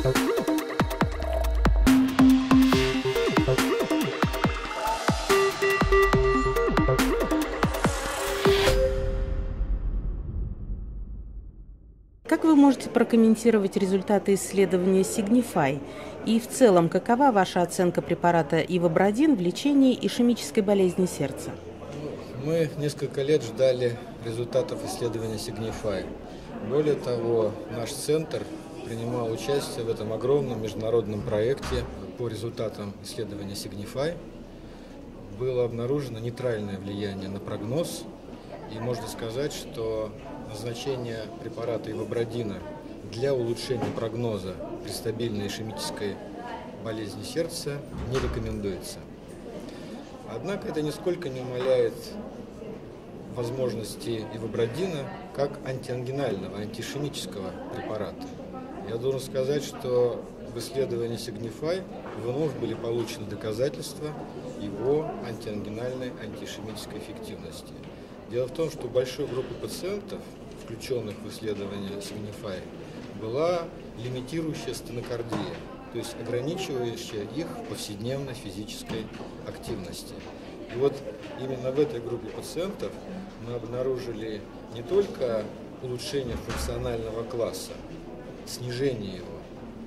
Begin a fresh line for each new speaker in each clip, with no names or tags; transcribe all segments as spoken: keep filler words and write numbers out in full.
Как вы можете прокомментировать результаты исследования Signify? И в целом, какова ваша оценка препарата ивабрадин в лечении ишемической болезни сердца?
Мы несколько лет ждали результатов исследования Signify. Более того, наш центр принимал участие в этом огромном международном проекте. По результатам исследования Signify было обнаружено нейтральное влияние на прогноз. И можно сказать, что назначение препарата ивабрадина для улучшения прогноза при стабильной ишемической болезни сердца не рекомендуется. Однако это нисколько не умаляет возможности ивабрадина как антиангинального, антиишемического препарата. Я должен сказать, что в исследовании Signify вновь были получены доказательства его антиангинальной, антиишемической эффективности. Дело в том, что у большой группы пациентов, включенных в исследование Signify, была лимитирующая стенокардия, то есть ограничивающая их в повседневной физической активности. И вот именно в этой группе пациентов мы обнаружили не только улучшение функционального класса, снижение его,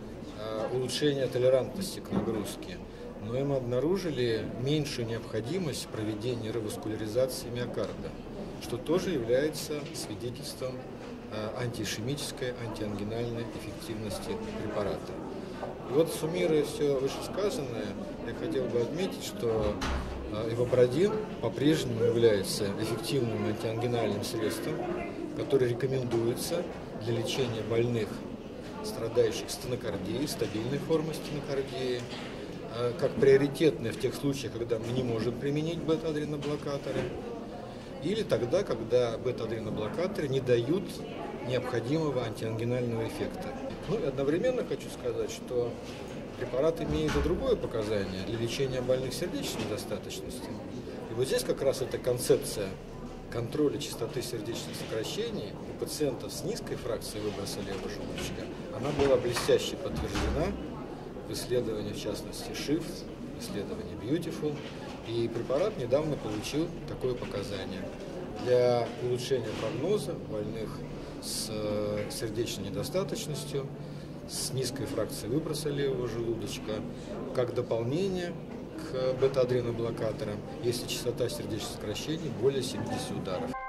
а улучшение толерантности к нагрузке, но и мы обнаружили меньшую необходимость проведения реваскуляризации миокарда, что тоже является свидетельством антиишемической, антиангинальной эффективности препарата. И вот, суммируя все вышесказанное, я хотел бы отметить, что ивабрадин по-прежнему является эффективным антиангинальным средством, которое рекомендуется для лечения больных, страдающих стенокардией, стабильной формой стенокардии, как приоритетное в тех случаях, когда мы не можем применить бета-адреноблокаторы, или тогда, когда бета-адреноблокаторы не дают необходимого антиангинального эффекта. Ну и одновременно хочу сказать, что препарат имеет и другое показание для лечения больных сердечной недостаточностью. И вот здесь как раз эта концепция контроля частоты сердечных сокращений у пациентов с низкой фракцией выброса левого желудочка, она была блестяще подтверждена в исследовании, в частности, Shift, исследовании Beautiful, и препарат недавно получил такое показание для улучшения прогноза больных с сердечной недостаточностью, с низкой фракцией выброса левого желудочка, как дополнение к бета-адреноблокаторам, если частота сердечных сокращений более семидесяти ударов.